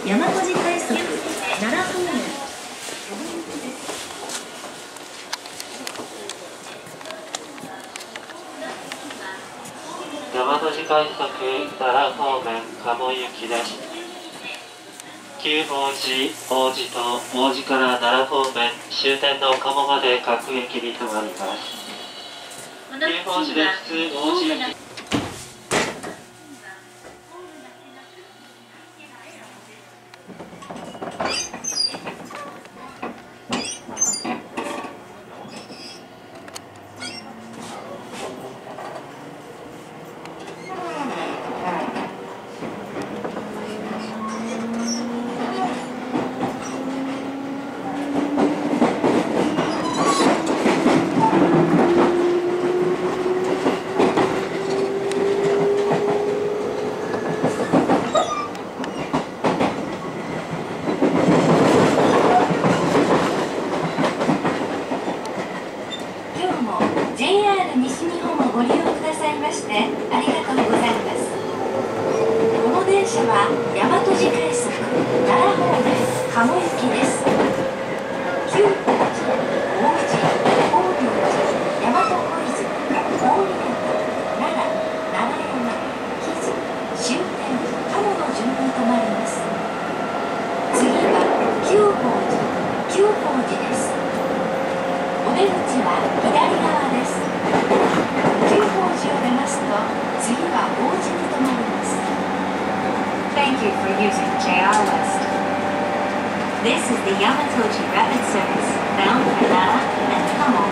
大和路快速奈良方面。 大和路快速奈良方面鴨行きです。旧王子、王子と王子から奈良方面終点の鴨まで各駅に停まります。旧王子です。王子行き。 Thank you for using JR West. This is the Yamatoji Rapid Service bound for Nara and Kamo.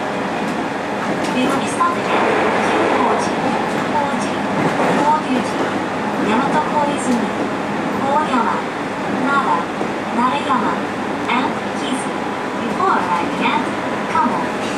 We will be stopping at Kyukoji, Koji, Koryuji, Yamato Koizumi, Koyama, Nara, Narayama, and Kizu before arriving at Kamo.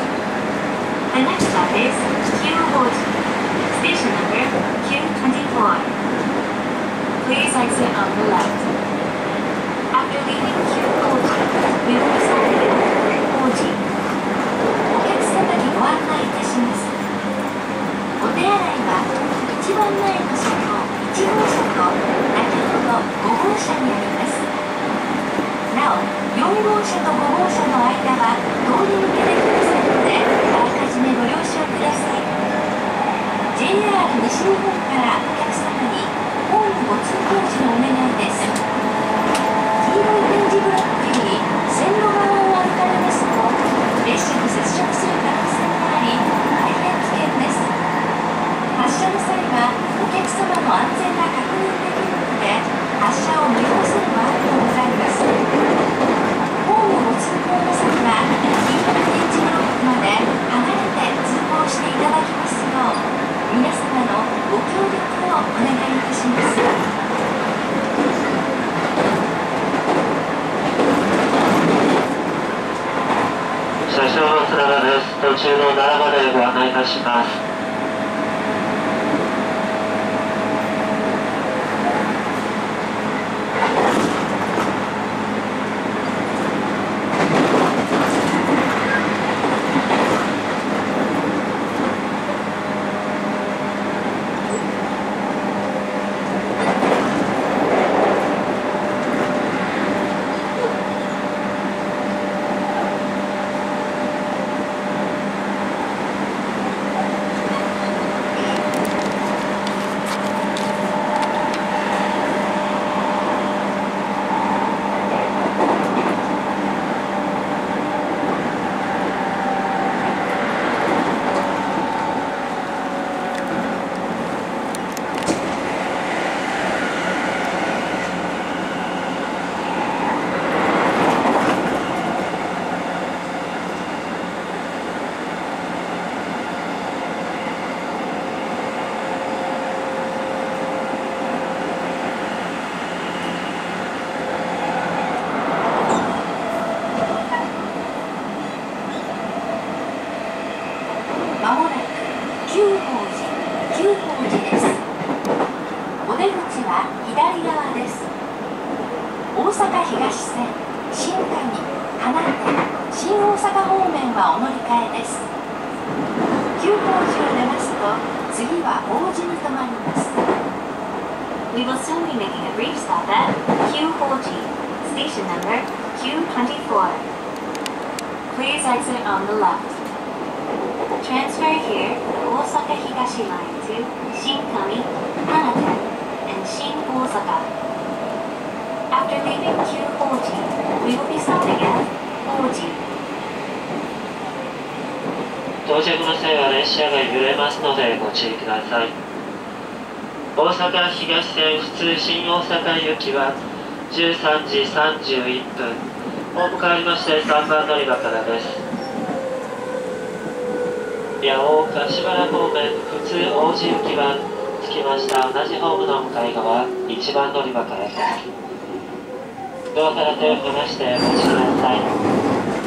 The next stop is Kyukoji, station number Q24. Please exit on the left. After leaving Kyukoji, we will be stopping at Koji. お客様にご案内いたします。お手洗いは一番前の車両1号車と先ほど5号車にあります。なお、4号車と5号車の間は通り抜けできませんので、あらかじめご了承ください。JR 西日本からお客様にホームご通行時のお願いです。黄色い点字ブロックより線路側を歩かれますと列車と接触する可能性があり大変危険です。発車の際はお客様の安全が確認できるので発車を見合わせる場合もございます。ホームご通行の際は黄色い点字ブロックまで離れて通行していただきますよう皆様のご協力をお願いいたします。 車掌のつながです。途中の奈良までご案内いたします。 We will soon be making a brief stop at Q40, station number Q24. Please exit on the left. Transfer here the Osaka Higashi Line to Shinkami, Hanata, and Shin Osaka. After leaving Q40, we will be stopping at Oji. 到着の際は列車が揺れますのでご注意ください。大阪東線普通新大阪行きは13時31分。ホーム変わりまして3番乗り場からです。八尾柏原方面普通王子行きは着きました同じホームの向かい側1番乗り場からです。ドアから手を離してお待ちください。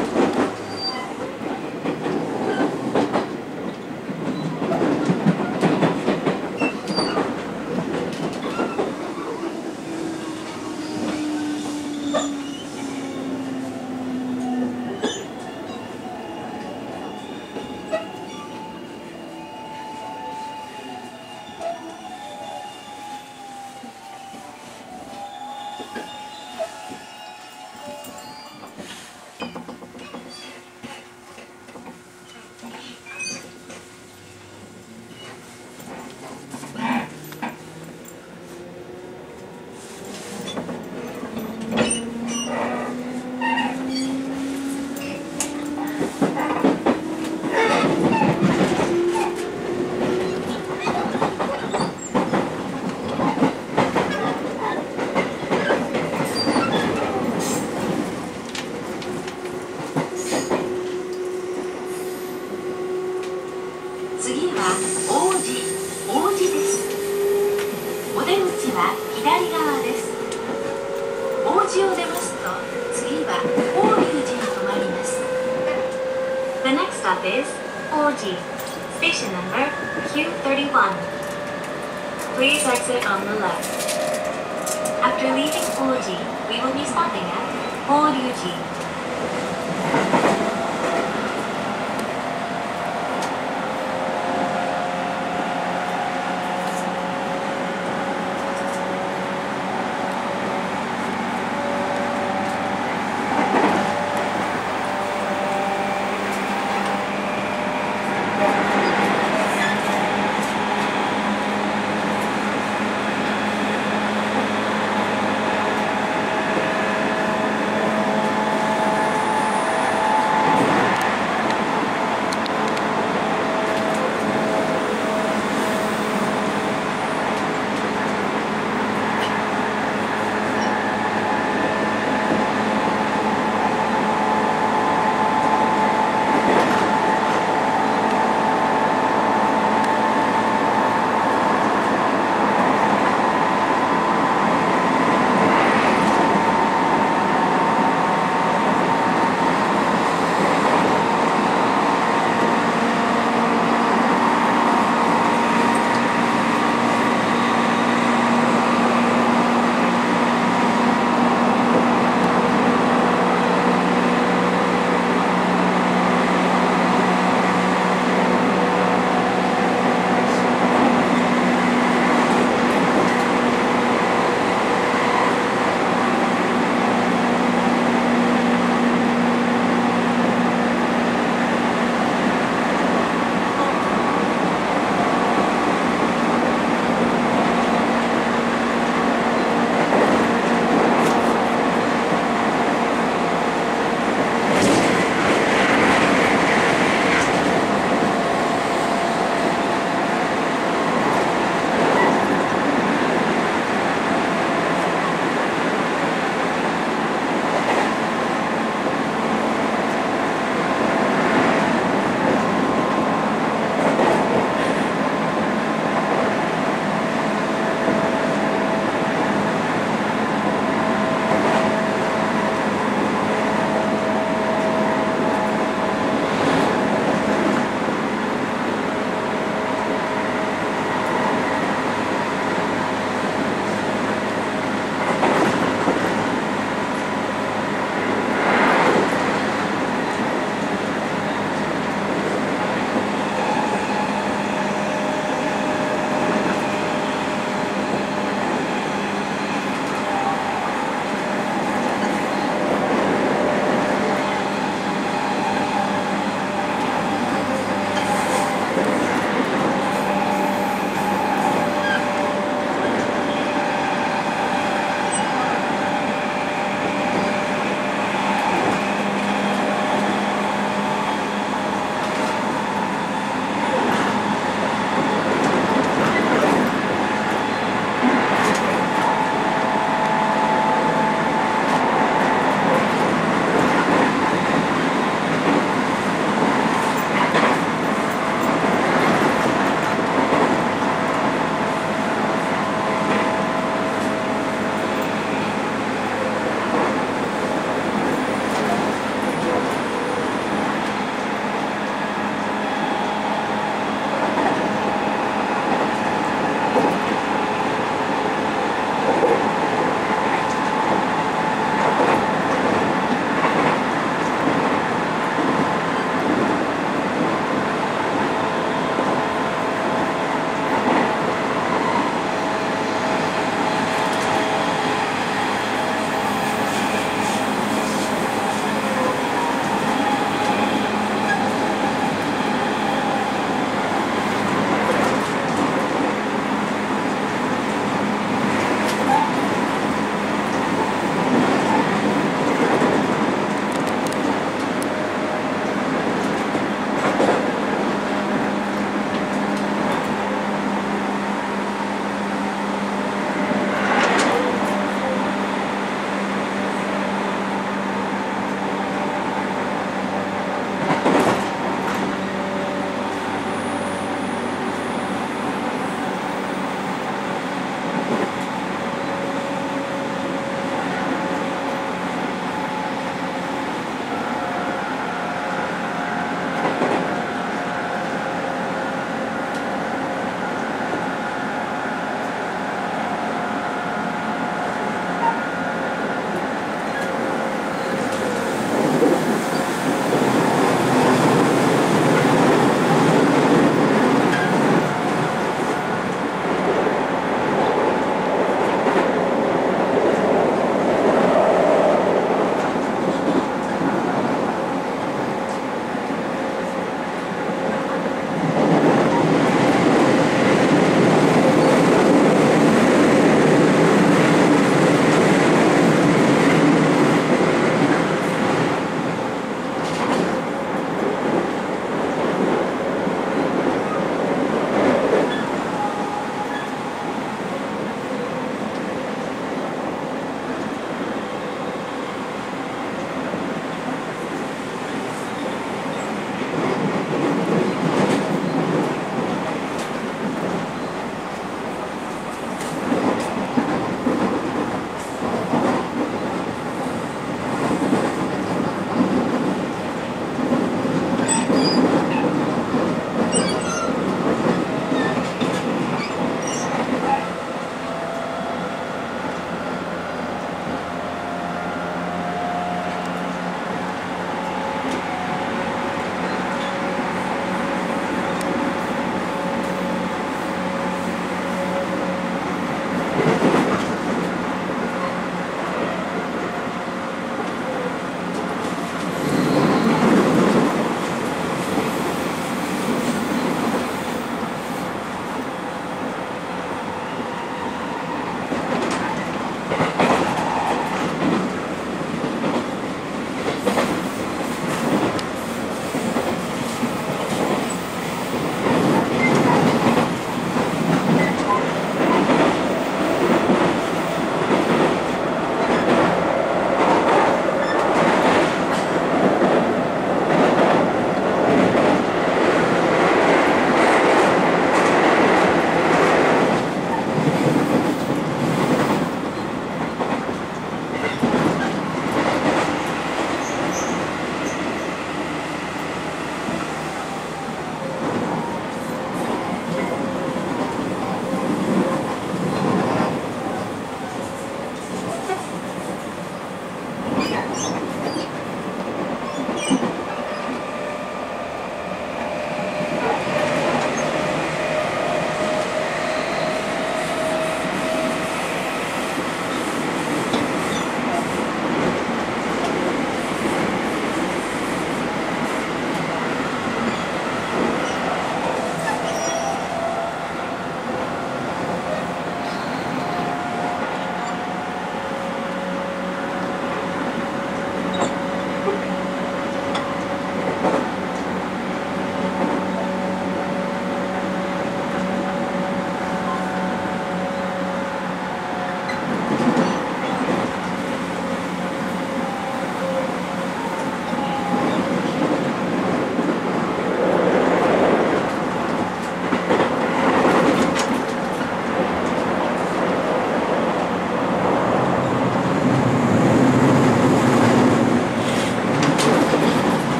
次は王子です。お出口は左側です。王子を出ますと次は法隆寺に停まります。The next stop is Oji, station number Q31. Please exit on the left. After leaving Oji, we will be stopping at 法隆寺。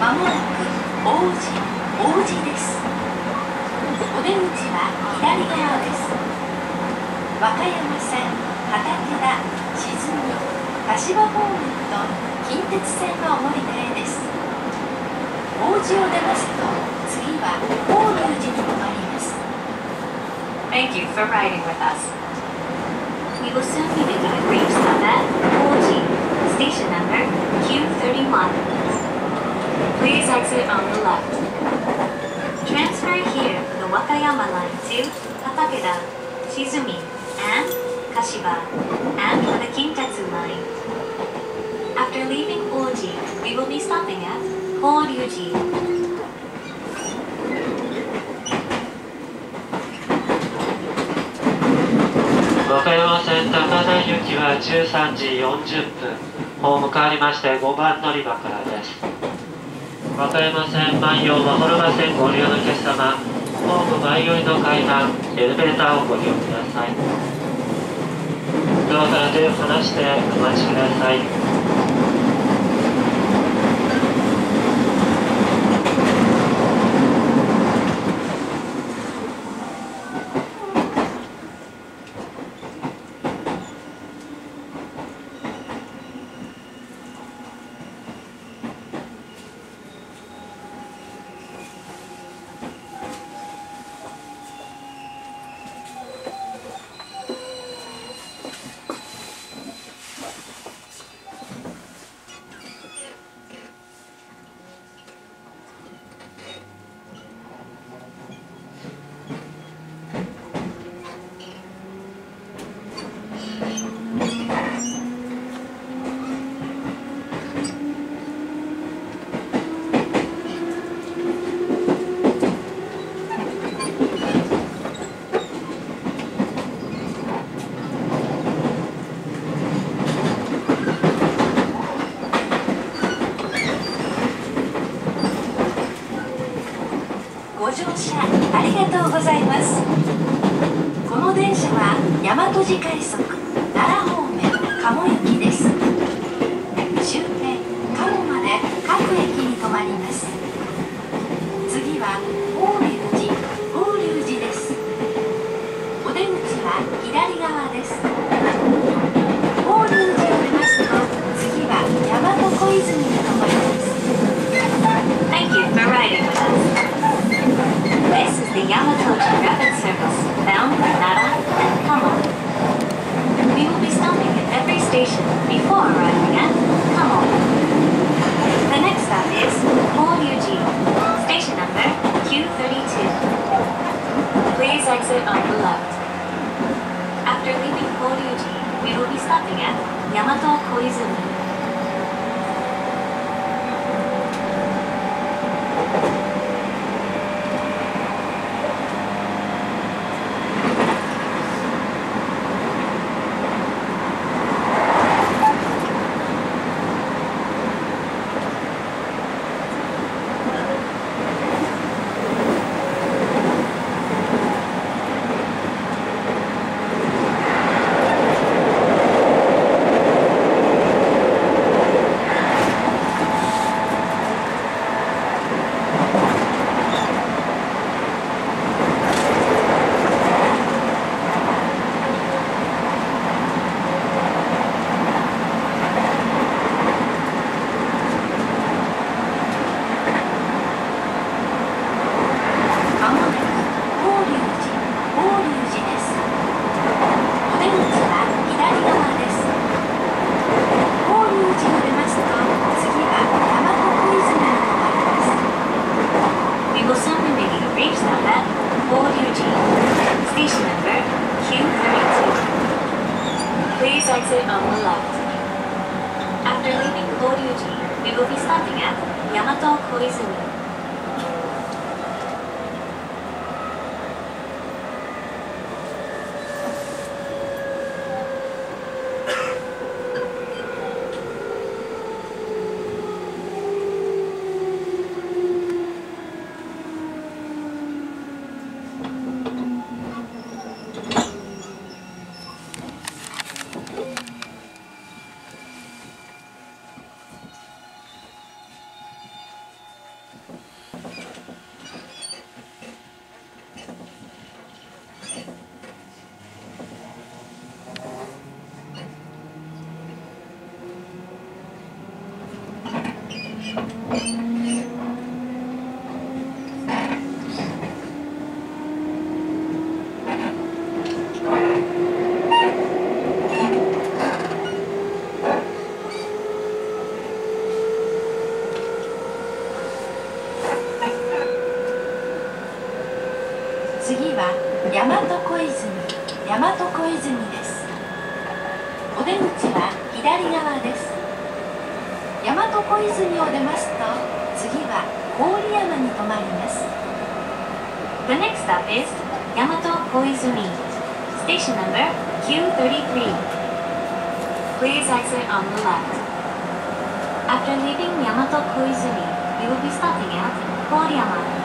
まもなく王子です。お出口は左側です。和歌山線畠田、静見、柏方面と近鉄線のお乗り換えです。王子を出ますと次は法隆寺に止まります。 Thank you for riding with us. We will soon be making a brief stop at Oji, station number Q31. Please exit on the left. Transfer here the Wakayama line to Hatakeda, Shizumi, and Kashiba, and the Kintetsu line. After leaving Oji, we will be stopping at Horyuji. 和歌山線高田行きは13時40分、ホーム変わりまして5番乗り場からです。和歌山線万葉まほろば線ご利用のお客様、ホーム前寄りの階段、エレベーターをご利用ください。ドアから手を離してお待ちください。 ご乗車ありがとうございます。この電車は大和路快速奈良方面鴨行きです。終点鴨まで各駅に停まります。次は法隆寺です。お出口は左側です。法隆寺を出ますと次は大和小泉に停まります。 Thank you for riding with us. This is the Yamatoji Rapid Service bound for Nara and Kamo. We will be stopping at every station before arriving at Kamo. The next stop is Horyuji, station number Q32. Please exit on the left. After leaving Horyuji, we will be stopping at Yamato Koizumi. 大和小泉。 次は大和小泉です。お出口は左側です。大和小泉を出ますと、次は郡山に停まります。 The next stop is Yamato Koizumi, station number Q33. Please exit on the left. After leaving Yamato Koizumi, we will be stopping at Koriyama.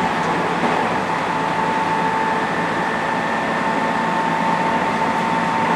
「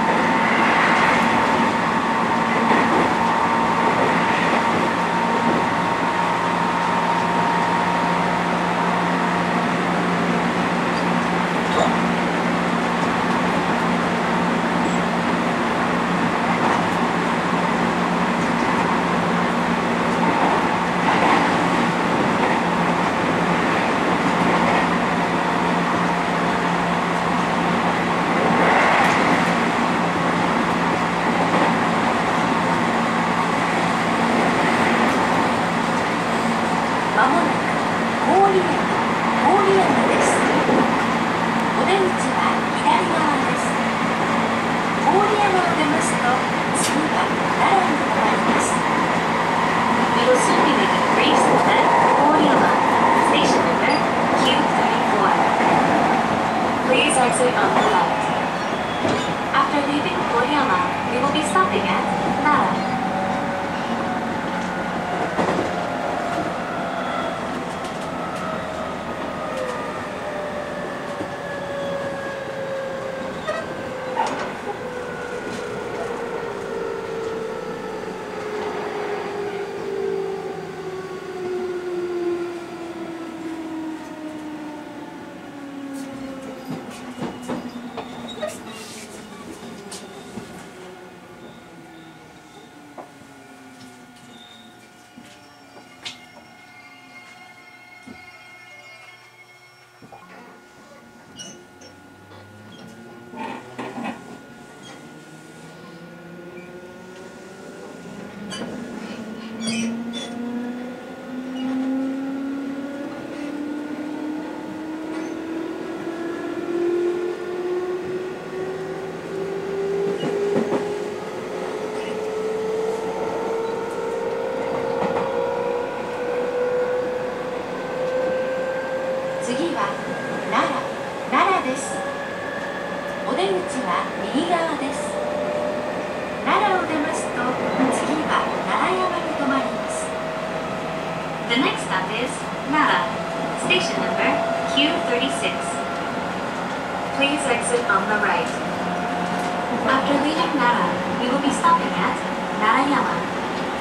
exit on the left. After leaving Koriyama, we will be stopping at Nara.次は奈良です。お出口は右側です。奈良を出ますと次は奈良山に停まります。The next stop is Nara, station number Q36. Please exit on the right. After leaving Nara, we will be stopping at Narayama.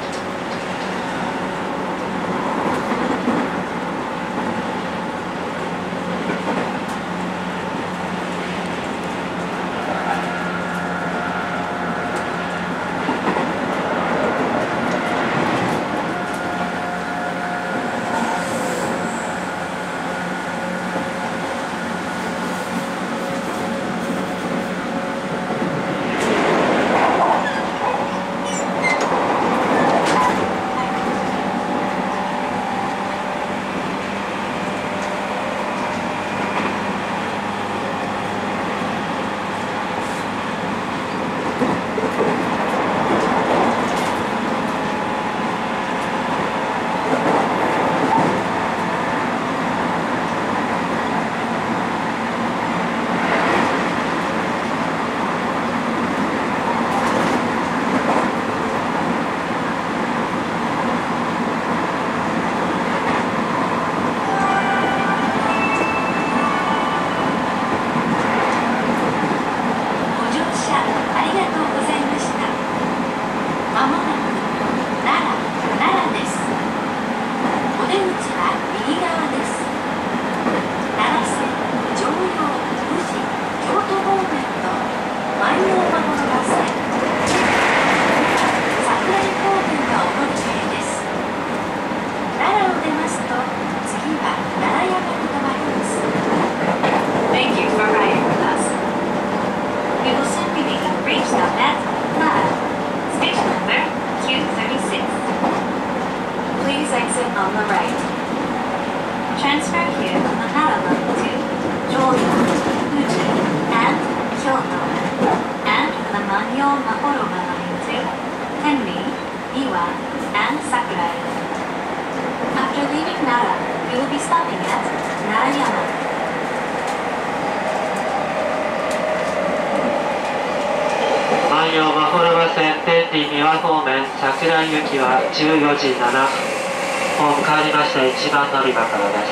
山陽まほろば線天理三輪方面桜井行きは14時7分ホーム変わりました1番乗り場からです。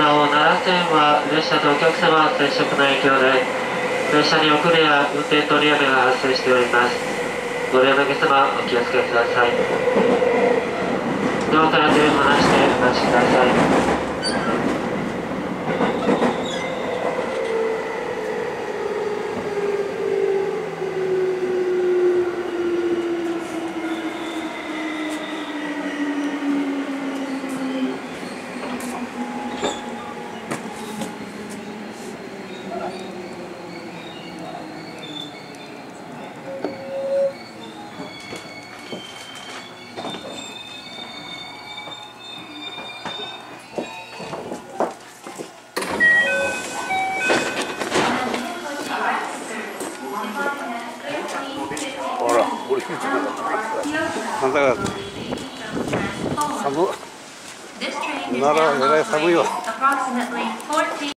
なお奈良線は列車とお客様接触の影響で列車に遅れや運転取りやめが発生しております。ご利用のお客様お気をつけください。ドアから手を離してお待ちください。 ほら、俺見てたなんだか寒っ。奈良えらい寒いわ。